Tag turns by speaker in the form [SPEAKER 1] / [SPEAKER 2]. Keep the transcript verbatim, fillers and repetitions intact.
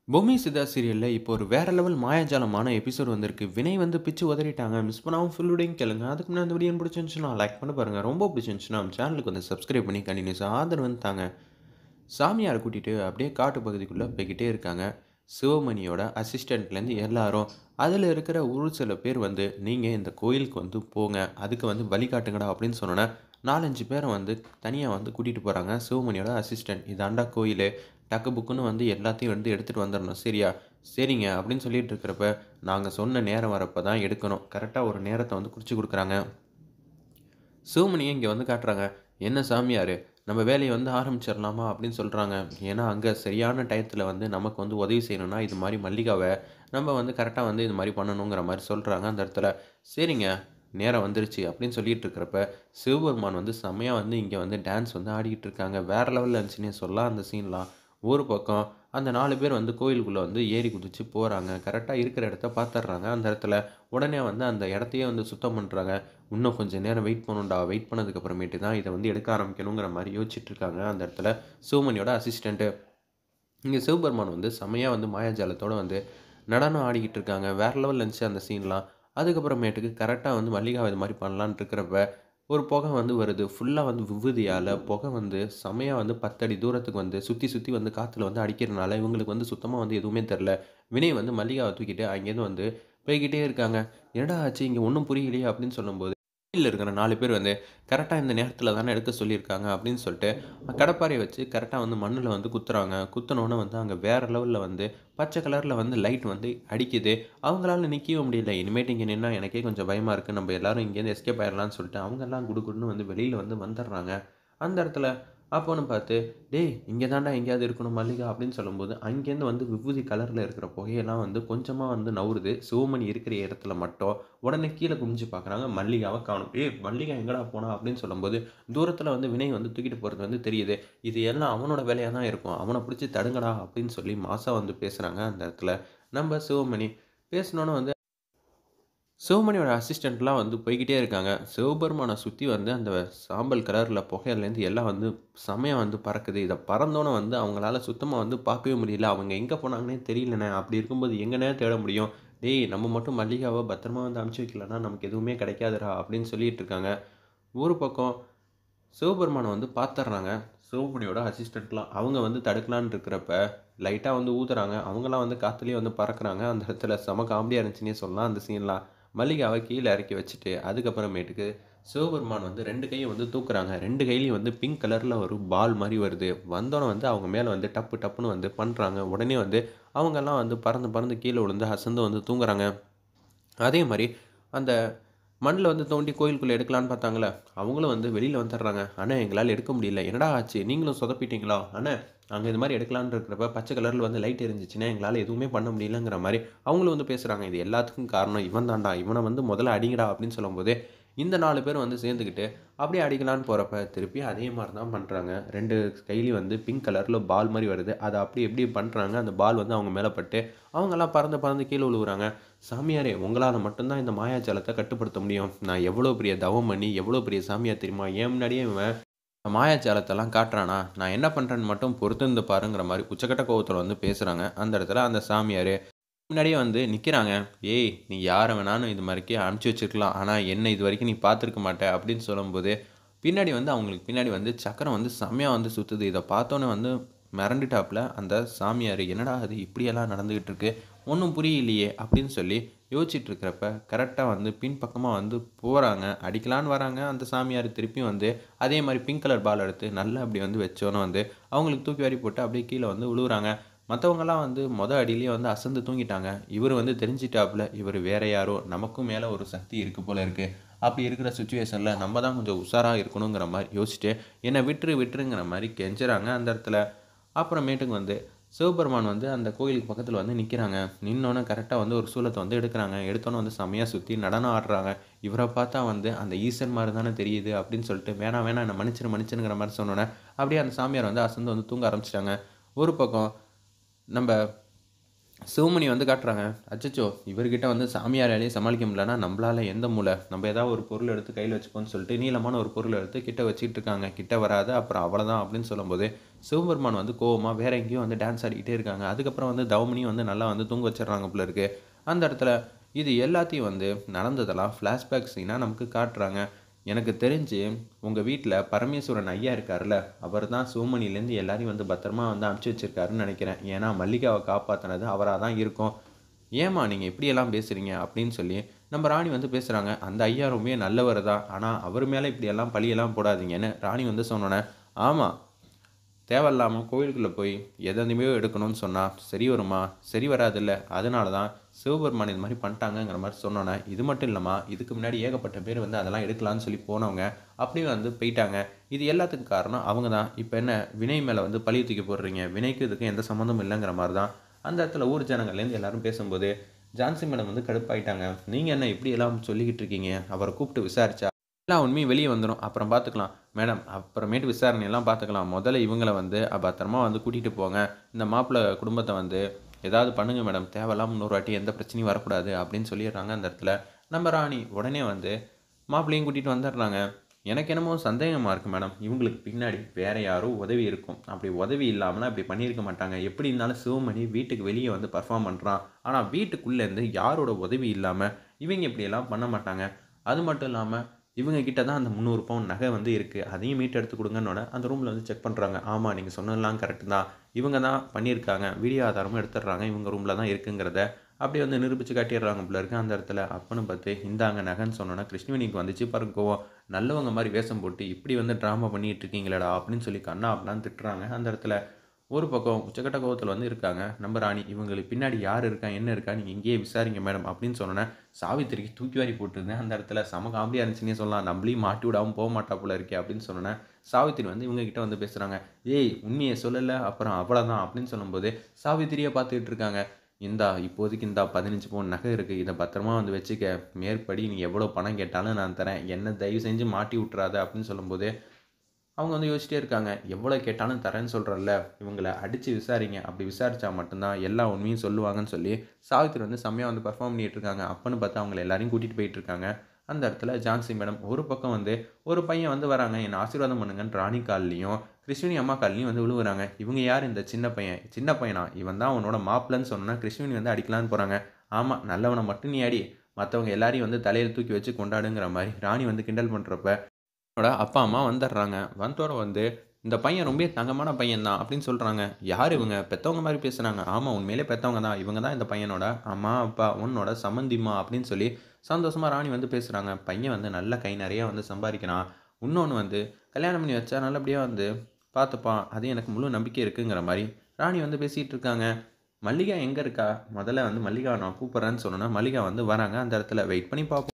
[SPEAKER 1] பொம்மி சித்தா சீரியல்ல இப்போ ஒரு வேற லெவல் மாயாஜாலமான எபிசோட் வந்திருக்கு. வினய் வந்து பிச்சு உதறிட்டாங்க. மிஸ் பண்ணாம ஃபுல் வீடியோயும் கேளுங்க. அதுக்கு முன்னாடி இந்த வீடியோ பிடிச்சிருந்துச்சுன்னா லைக் பண்ணி பாருங்க. ரொம்ப பிடிச்சிருந்துச்சுன்னா நம்ம சேனலுக்கு வந்து சப்ஸ்கிரைப் பண்ணி கண்டினியூஸா ஆதரவு வந்து தாங்க. சாமியாரை கூட்டிட்டு அப்படியே காட்டு பகுதிக்குள்ள போய்க்கிட்டே இருக்காங்க. சிவமணியோட அசிஸ்டன்ட்லேருந்து எல்லாரும் அதில் இருக்கிற ஒரு சில பேர் வந்து நீங்கள் இந்த கோயிலுக்கு வந்து போங்க, அதுக்கு வந்து வழிகாட்டுங்கடா அப்படின்னு சொன்னோன்னே நாலஞ்சு பேரை வந்து தனியாக வந்து கூட்டிகிட்டு போகிறாங்க. சிவமணியோட அசிஸ்டன்ட் இதாண்டா கோயில், டக்கு புக்குன்னு வந்து எல்லாத்தையும் வந்து எடுத்துகிட்டு வந்துடணும் சரியா? சரிங்க அப்படின்னு சொல்லிட்டு இருக்கிறப்ப நாங்கள் சொன்ன நேரம் வரப்போ தான் எடுக்கணும், கரெக்டாக ஒரு நேரத்தை வந்து குறித்து கொடுக்குறாங்க. சிவமணியை இங்கே வந்து காட்டுறாங்க. என்ன சாமியார், நம்ம வேலையை வந்து ஆரம்பிச்சிடலாமா அப்படின்னு சொல்கிறாங்க. ஏன்னா அங்கே சரியான டயத்தில் வந்து நமக்கு வந்து உதவி செய்யணும்னா இது மாதிரி மல்லிகாவை நம்ம வந்து கரெக்டாக வந்து இது மாதிரி பண்ணணுங்கிற மாதிரி சொல்கிறாங்க அந்த இடத்துல. சரிங்க, நேரம் வந்துருச்சு அப்படின்னு சொல்லிட்டு இருக்கிறப்ப சிவபெருமான் வந்து செம்மையாக வந்து இங்கே வந்து டான்ஸ் வந்து ஆடிக்கிட்டு இருக்காங்க. வேறு லெவலில் இருந்துச்சுன்னே சொல்லலாம் அந்த சீன்லாம். ஒரு பக்கம் அந்த நாலு பேர் வந்து கோயிலுக்குள்ளே வந்து ஏறி குதிச்சு போகிறாங்க. கரெக்டாக இருக்கிற இடத்த பார்த்துடுறாங்க அந்த இடத்துல. உடனே வந்து அந்த இடத்தையே வந்து சுத்தம் பண்ணுறாங்க. இன்னும் கொஞ்சம் நேரம் வெயிட் பண்ணணும்டா, வெயிட் பண்ணதுக்கு அப்புறமேட்டு தான் இதை வந்து எடுக்க ஆரம்பிக்கணுங்கிற மாதிரி யோசிச்சுட்டு இருக்காங்க அந்த இடத்துல சிவமணியோட அசிஸ்டண்ட்டு. இங்கே சிவபெருமான் வந்து செம்மையாக வந்து மாயாஜாலத்தோடு வந்து நடனம் ஆடிக்கிட்டு இருக்காங்க. வேறு லெவலில் இருந்துச்சு அந்த சீன்லாம். அதுக்கப்புறமேட்டுக்கு கரெக்டாக வந்து மல்லிகாவை இது மாதிரி பண்ணலான்னு இருக்கிறப்ப ஒரு புகை வந்து வருது. ஃபுல்லாக வந்து விபூதியால் புகை வந்து செம்மையாக வந்து பத்து அடி தூரத்துக்கு வந்து சுற்றி சுற்றி வந்து காற்றுல வந்து அடிக்கிறனால இவங்களுக்கு வந்து சுத்தமாக வந்து எதுவுமே தெரில. வினய் வந்து மல்லிகாவை தூக்கிட்டு அங்கேருந்து வந்து போய்க்கிட்டே இருக்காங்க. என்னடா ஆச்சு இங்கே ஒன்றும் புரியலையே அப்படின்னு சொல்லும்போது கோயில்ல இருக்கிற நாலு பேர் வந்து கரெக்டாக இந்த நேரத்தில் தானே எடுக்க சொல்லியிருக்காங்க அப்படின்னு சொல்லிட்டு கடப்பாரையை வச்சு கரெக்டாக வந்து மண்ணில் வந்து குத்துறாங்க. குத்துனோன்னே வந்து அங்கே வேறு லெவலில் வந்து பச்சை கலரில் வந்து லைட் வந்து அடிக்குது. அவங்களால நிற்கவே முடியல. இனிமேட்டு இங்கே நின்னா எனக்கே கொஞ்சம் பயமாக இருக்குது, நம்ம எல்லாரும் இங்கேருந்து எஸ்கேப் ஆயிடலாம்னு சொல்லிட்டு அவங்கெல்லாம் குடுகுடுன்னு வந்து வெளியில் வந்து வந்துடுறாங்க அந்த இடத்துல. அப்போன்னு பார்த்து டேய் இங்கே தாண்டா எங்கேயாவது இருக்கணும் மல்லிகா அப்படின்னு சொல்லும்போது அங்கேருந்து வந்து விபூதி கலரில் இருக்கிற புகையெல்லாம் வந்து கொஞ்சமாக வந்து நவுறுது சிவமணி இருக்கிற இடத்துல மட்டும். உடனே கீழே குனிஞ்சு பார்க்குறாங்க, மல்லிகாவை காணும். ஏய் மல்லிகா எங்கடா போனா அப்படின்னு சொல்லும்போது தூரத்தில் வந்து வினய் வந்து தூக்கிட்டு போகிறது வந்து தெரியுது. இது எல்லாம் அவனோட வேலையாக தான் இருக்கும், அவனை பிடிச்சி தடுங்கடா அப்படின்னு சொல்லி மாசா வந்து பேசுகிறாங்க அந்த இடத்துல நம்ம சிவமணி. பேசினோன்னே வந்து சிவமணியோட அசிஸ்டண்ட்லாம் வந்து போய்க்கிட்டே இருக்காங்க. சிவபெருமானை சுற்றி வந்து அந்த சாம்பல் கலரில் புகையிலேருந்து எல்லாம் வந்து செமையா வந்து பறக்குது. இதை பறந்தோன்னே வந்து அவங்களால சுத்தமாக வந்து பார்க்கவே முடியல. அவங்க எங்கே போனாங்கன்னே தெரியலண்ணே. அப்படி இருக்கும்போது எங்கண்ணே தேட முடியும்? டேய் நம்ம மட்டும் மல்லிகாவை பத்திரமா வந்து அனுப்பிச்சி வைக்கலன்னா நமக்கு எதுவுமே கிடைக்காதுடா அப்படின்னு சொல்லிட்டு இருக்காங்க. ஒரு பக்கம் சிவபெருமானை வந்து பார்த்துடுறாங்க சிவமணியோட அசிஸ்டண்ட்லாம். அவங்க வந்து தடுக்கலான்னு இருக்கிறப்ப லைட்டாக வந்து ஊதுறாங்க. அவங்களாம் வந்து காற்றுலேயே வந்து பறக்குறாங்க. அந்த இடத்துல செம காமெடியாக இருந்துச்சுன்னே சொல்லலாம் அந்த சீன்லாம். மல்லிகாவை கீழே இறக்கி வச்சுட்டு அதுக்கப்புறமேட்டுக்கு சிவபெருமான் வந்து ரெண்டு கையும் வந்து தூக்குறாங்க. ரெண்டு கையிலையும் வந்து பிங்க் கலரில் ஒரு பால் மாதிரி வருது. வந்தோன்னே வந்து அவங்க மேலே வந்து டப்பு டப்புன்னு வந்து பண்ணுறாங்க. உடனே வந்து அவங்கெல்லாம் வந்து பறந்து பறந்து கீழே விழுந்து அசந்து வந்து தூங்குறாங்க. அதே மாரி அந்த மண்ணில் வந்து தோண்டி கோயிலுக்குள்ளே எடுக்கலான்னு பார்த்தாங்களே, அவங்களும் வந்து வெளியில் வந்துடுறாங்க. "அண்ணே எங்களால் எடுக்க முடியல." "என்னடா ஆச்சு? நீங்களும் சொதப்பிட்டீங்களா?" "அண்ணே நாங்க இது மாரி எடுக்கலான்னு இருக்கிறப்ப பச்சை கலரில் வந்து லைட் எரிஞ்சிச்சுண்ணே, எங்களால் எதுவுமே பண்ண முடியலங்கிற மாரி அவங்களும் வந்து பேசுகிறாங்க. இது எல்லாத்துக்கும் காரணம் இவன் தான்டா. இவனை வந்து முதல்ல அடிங்கடா அப்படின்னு சொல்லும்போது, இந்த நாலு பேரும் வந்து சேர்ந்துக்கிட்டு அப்படியே அடிக்கலான்னு போறப்ப, திருப்பி அதே மாரி தான் பண்றாங்க. ரெண்டு கையிலயும் வந்து பிங்க் கலர்ல பால் மாரி வருது. அத அப்படி எப்படி பண்றாங்க, அந்த பால் வந்து அவங்க மேல பட்டு, அவங்கலாம் பறந்து பறந்து கீழ விழுவுறாங்க. "சாமியாரே! உங்களால மட்டும் தான் இந்த மாயாஜாலத்த கட்டுப்படுத்த முடியும். நான் எவ்வளோ பெரிய தவம் பண்ணி, எவ்வளோ பெரிய சாமியார் தெரியுமா? என் முன்னாடியே இவன் மாயாஜாலத்தெல்லாம் காட்டுறானா? நான் என்ன பண்றேன்னு மட்டும் பொறுத்திருந்து பாருங்கிற" மாரி உச்சக்கட்ட கோவத்துல வந்து பேசுறாங்க. அந்த இடத்துல அந்த சாமியாரு. முன்னாடியே வந்து நிக்கிறாங்க. "ஏய்! நீ யார வேணாலும் இது மாரிக்கு அனுப்பிச்சு வச்சிருக்கலாம். ஆனா, என்ன இதுவரைக்கும் நீ பார்த்துருக்க மாட்ட." அப்படின்னு சொல்லும்போது, பின்னாடி வந்து அவங்களுக்கு பின்னாடி வந்து சக்கரம் வந்து செம்மையா வந்து சுத்துது. இத பார்த்தோனே வந்து மிரண்டுட்டாப்புல அந்த சாமியாரு. "என்னடா இது இப்படியெல்லாம் நடந்துகிட்டு இருக்கு? ஒண்ணும் புரியலையே!" அப்படின்னு சொல்லி யோசிச்சுட்டு இருக்கிறப்ப, கரெக்ட்டா வந்து பின்பக்கமா வந்து போறாங்க. அடிக்கலான்னு வராங்க. அந்த சாமியாரு திருப்பியும் வந்து அதே மாரி பிங்க் கலர் பால் எடுத்து நல்லா அப்படி வந்து வச்சோனே வந்து, அவங்களுக்கு தூக்கி வாரி போட்டு அப்படியே கீழ வந்து விழுவுறாங்க. மத்தவங்கலாம் வந்து மொத அடியிலேயே வந்து அசந்து தூங்கிட்டாங்க. இவரு வந்து தெரிஞ்சுட்டாப்புல, இவரு வேற யாரோ, நமக்கும் மேல ஒரு சக்தி இருக்கு போல இருக்கு. அப்படி இருக்கிற சிச்சுவேஷன்ல நம்ம தான் கொஞ்சம் உஷாரா இருக்கணுங்கிற மாரி யோசிச்சுட்டு, என்ன விட்டுரு விட்டுருங்கிற மாரி கெஞ்சுறாங்க அந்த இடத்துல. அப்புறமேட்டுக்கு வந்து சிவபெருமான் வந்து அந்த கோயிலுக்கு பக்கத்துல வந்து நிக்கிறாங்க. நின்னோனே கரெக்ட்டா வந்து ஒரு சூலத்த வந்து எடுக்குறாங்க. எடுத்தோனே வந்து செம்மையா சுத்தி நடனம் ஆடுறாங்க. இவர பார்த்தா வந்து அந்த ஈசன் மாரி தானே தெரியுது அப்படின்னு சொல்லிட்டு, வேணாம் வேணாம் என்ன மன்னிச்சிரு மன்னிச்சிருங்கிற மாரி சொன்னோனே, அப்படியே அந்த சாமியார் வந்து அசந்து வந்து தூங்க ஆரம்பிச்சுட்டாங்க. ஒரு பக்கம் நம்ப சிவமணி வந்து காட்டுறாங்க. அச்சச்சோ! இவர்கிட்ட வந்து சாமியாராலயே சமாளிக்க முடியலன்னா, நம்பளால எந்த மூலை? நம்ப ஏதாவது ஒரு பொருள் எடுத்து கையில வச்சுப்போம்ன்னு சொல்லிட்டு, நீளமான ஒரு பொருள எடுத்து கிட்ட வச்சுக்கிட்டு இருக்காங்க. கிட்ட வராத, அப்புறம் அவ்வளதான் அப்படின்னு சொல்லும்போது, சிவபெருமான் வந்து கோவமா வேற எங்கேயோ வந்து டான்ஸ் ஆடிக்கிட்டே இருக்காங்க. அதுக்கப்புறம் வந்து தவமணியும் வந்து நல்லா வந்து தூங்க வச்சுடுறாங்க போல இருக்கு. அந்த இடத்துல இது எல்லாத்தையும் வந்து நடந்ததெல்லாம் ஃப்ளாஷ்பேக் சீனா நமக்கு காட்டுறாங்க. எனக்கு தெரிஞ்சு உங்க வீட்ல பரமேஸ்வரன் ஐயா இருக்கார்ல, அவர் தான் சிவமணிலேருந்து எல்லாரையும் வந்து பத்திரமா வந்து அனுப்பிச்சு வச்சிருக்காருன்னு நெனைக்கிறேன். ஏன்னா மல்லிகாவ காப்பாத்துனது அவரா தான் இருக்கும். ஏம்மா நீங்க இப்படியெல்லாம் பேசுறீங்க? அப்படின்னு சொல்லி நம்ம ராணி வந்து பேசுறாங்க. அந்த ஐயா ரொம்பவே நல்லவர் தான். ஆனா அவர் மேல இப்படியெல்லாம் பழியெல்லாம் போடாதீங்கன்னு ராணி வந்து சொன்னோனே, ஆமா. தேவையில்லாம கோயிலுக்குள்ள போய் எத எதையுமே எடுக்கணும்னு சொன்னா சரி வருமா? சரி வராதுல்ல. அதனால தான் சிவபெருமான் இது மாரி பண்ணிட்டாங்கங்கிற மாரி சொன்னோனே, இது மட்டும் இல்லம்மா, இதுக்கு முன்னாடி ஏகப்பட்ட பேர் வந்து அதெல்லாம் எடுக்கலான்னு சொல்லி போனவங்க, அப்படியே வந்து போய்ட்டாங்க. இது எல்லாத்துக்கும் காரணம் அவங்க தான். இப்ப என்ன வினய் மேல வந்து பழிய தூக்கி போடுறீங்க. வினய்க்கும் இதுக்கும் எந்த சம்மந்தமும் இல்லங்கிற மாரி தான் அந்த இடத்துல ஊர் ஜனங்கள்லேருந்து எல்லாரும் பேசும்போது, ஜான்சி மேடம் வந்து கடுப்பாயிட்டாங்க. நீங்க என்ன இப்படியெல்லாம் சொல்லிக்கிட்டு இருக்கீங்க? அவர கூப்பிட்டு விசாரிச்சா எல்லா உண்மையும் வெளிய வந்துரும். அப்புறம் பார்த்துக்கலாம். மேடம் அப்புறமேட்டு விசாரணையெல்லாம் பார்த்துக்கலாம். முதல்ல இவங்கள வந்து பத்திரமா வந்து கூட்டிட்டு போங்க. இந்த மாப்பிள குடும்பத்த வந்து ஏதாவது பண்ணுங்க மேடம். தேவையில்லாம இன்னொரு வாட்டி எந்த பிரச்சனையும் வரக்கூடாது அப்படின்னு சொல்லிடுறாங்க அந்த இடத்துல. நம்ம ராணி உடனே வந்து மாப்பிள்ளையும் கூட்டிட்டு வந்துடுறாங்க. எனக்கு என்னமோ சந்தேகமா இருக்கு மேடம். இவங்களுக்கு பின்னாடி வேற யாரோ உதவி இருக்கும். அப்படி உதவி இல்லாமலாம் இப்படி பண்ணியிருக்க மாட்டாங்க. எப்படி இருந்தாலும் சிவமணி வீட்டுக்கு வெளிய வந்து பெர்ஃபார்ம் பண்றான். ஆனா வீட்டுக்குள்ளேருந்து யாரோட உதவி இல்லாம இவங்க இப்படியெல்லாம் பண்ண மாட்டாங்க. அது மட்டும் இல்லாம இவங்க கிட்ட தான் அந்த முந்நூறு பவுன் நகை வந்து இருக்கு. அதையும் மீட்டு எடுத்து குடுங்கன்னோன, அந்த ரூம்ல வந்து செக் பண்றாங்க. ஆமா நீங்க சொன்னதெல்லாம் கரெக்ட் தான். இவங்க தான் பண்ணியிருக்காங்க. வீடியோ ஆதாரமும் எடுத்துடுறாங்க. இவங்க ரூம்ல தான் இருக்குங்கிறத அப்படியே வந்து நிரூபிச்சு காட்டிடுறாங்க போல இருக்கு அந்த இடத்துல. அப்பன்னு பார்த்து இந்தாங்க நகைன்னு சொன்னோனே, கிருஷ்ணவேணிக்கு வந்துச்சு பாருங்க கோவம். நல்லவங்க மாரி வேஷம் போட்டு இப்படி வந்து ட்ராமா பண்ணிட்டு இருக்கீங்களேடா! அப்படின்னு சொல்லி கன்னா பின்னான்னு திட்டுறாங்க அந்த இடத்துல. ஒரு பக்கம் உச்சக்கட்ட கோவத்துல வந்து இருக்காங்க நம்ம ராணி. இவங்களுக்கு பின்னாடி யார் இருக்கா? என்ன இருக்கா? நீங்க இங்கேயே விசாரிங்க மேடம் அப்படின்னு சொன்னோனே, சாவித்திரிக்கு தூக்கி வாரி போட்டுருந்தேன் அந்த இடத்துல. செம காமெடியா இருந்துச்சுன்னே சொல்லலாம். நம்மளையும் மாட்டி விடாம போ மாட்டா போல இருக்கே அப்படின்னு சொன்னோனே, சாவித்திரி வந்து இவங்க கிட்ட வந்து பேசுறாங்க. ஏய் உண்மைய சொல்லல அப்புறம் அவ்வளதான் அப்படின்னு சொல்லும்போது, சாவித்திரிய பார்த்துக்கிட்டு இருக்காங்க. இந்தா இப்போதைக்கு இந்தா பதினைந்து பவுன் நகை இருக்கு. இத பத்திரமா வந்து வச்சுக்க. மேற்படி நீ எவ்வளோ பணம் கேட்டாலும் நான் தரேன். என்ன தயவு செஞ்சு மாட்டி விட்டுறாத அப்படின்னு சொல்லும்போது, அவங்க வந்து யோசிச்சிட்டே இருக்காங்க. எவ்வளோ கேட்டாலும் தரேன்னு சொல்றேன்ல, இவங்கள அடிச்சு விசாரிங்க. அப்படி விசாரிச்சா மட்டும் தான் எல்லா உண்மையும் சொல்லுவாங்கன்னு சொல்லி, சாவித்திரி வந்து செம்மையா வந்து பெர்ஃபார்ம் பண்ணிட்டு இருக்காங்க. அப்பன்னு பார்த்து அவங்கள எல்லாரையும் கூட்டிட்டு போயிட்டு இருக்காங்க. அந்த இடத்துல ஜான்சி மேடம் ஒரு பக்கம் வந்து ஒரு பையன் வந்து வராங்க. என்ன ஆசீர்வாதம் பண்ணுங்கன்னு ராணி கால்லயும், கிருஷ்ணவேணி அம்மா கால்லயும் வந்து விழுவுறாங்க. இவங்க யாரு இந்த சின்ன பையன்? சின்ன பையனா? இவன் தான் உன்னோட மாப்பிள்ளன்னு சொன்னோனே, கிருஷ்ணவேணி வந்து அடிக்கலான்னு போறாங்க. ஆமா நல்லவன மட்டும் நீ அடி. மத்தவங்க எல்லாரையும் வந்து தலையில தூக்கி வச்சு கொண்டாடுங்கிற மாரி ராணி வந்து கிண்டல் பண்றப்ப என்னோட அப்பா, அம்மா வந்துடுறாங்க. வந்தோட வந்து, "இந்த பையன் ரொம்பவே தங்கமான பையன் தான்" அப்படின்னு சொல்றாங்க. யார் இவங்க? பெத்தவங்க மாரி பேசுறாங்க. ஆமா, உண்மையிலே பெத்தவங்க தான். இவங்க தான் இந்த பையனோட அம்மா, அப்பா, உன்னோட சம்மந்திம்மா அப்படின்னு சொல்லி சந்தோஷமா ராணி வந்து பேசுறாங்க. பையன் வந்து நல்ல கை நெறைய வந்து சம்பாரிக்கிறான். உன்னொன்னு வந்து கல்யாணம் பண்ணி வச்சா நல்லபடியா வந்து பார்த்துப்பான். அது எனக்கு முழு நம்பிக்கை இருக்குங்கிற மாரி ராணி வந்து பேசிட்டு இருக்காங்க. மல்லிகா எங்க இருக்கா? முதல்ல வந்து மல்லிகாவ நான் கூப்பிடுறேன்னு சொன்னோனே, மல்லிகா வந்து வராங்க. அந்த இடத்துல வெயிட் பண்ணி பார்ப்போம்.